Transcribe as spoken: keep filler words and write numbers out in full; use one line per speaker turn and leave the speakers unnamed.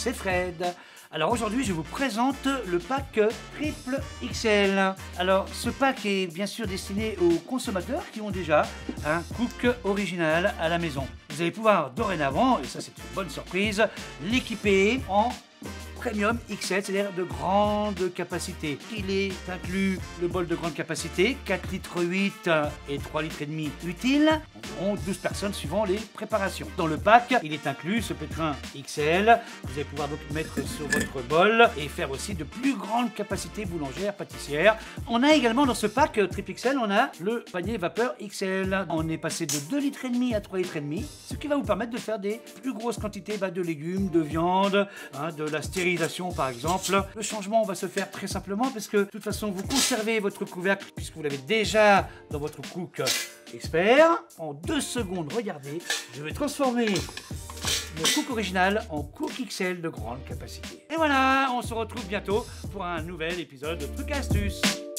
c'est Fred. Alors aujourd'hui je vous présente le pack triple X L. Alors ce pack est bien sûr destiné aux consommateurs qui ont déjà un cook original à la maison. Vous allez pouvoir dorénavant, et ça c'est une bonne surprise, l'équiper en Premium X L, c'est-à-dire de grande capacité. Il est inclus le bol de grande capacité, quatre litres huit et trois litres et demi utile, environ douze personnes suivant les préparations. Dans le pack, il est inclus ce pétrin X L. Vous allez pouvoir donc le mettre sur votre bol et faire aussi de plus grandes capacités boulangères, pâtissières. On a également dans ce pack triple X L, on a le panier vapeur X L. On est passé de deux litres et demi à trois litres et demi, ce qui va vous permettre de faire des plus grosses quantités bah, de légumes, de viande, hein, de la stérilisation par exemple. Le changement va se faire très simplement parce que de toute façon vous conservez votre couvercle puisque vous l'avez déjà dans votre cook expert. En deux secondes, regardez, je vais transformer le cook original en cook X L de grande capacité. Et voilà, on se retrouve bientôt pour un nouvel épisode de Trucs et Astuces.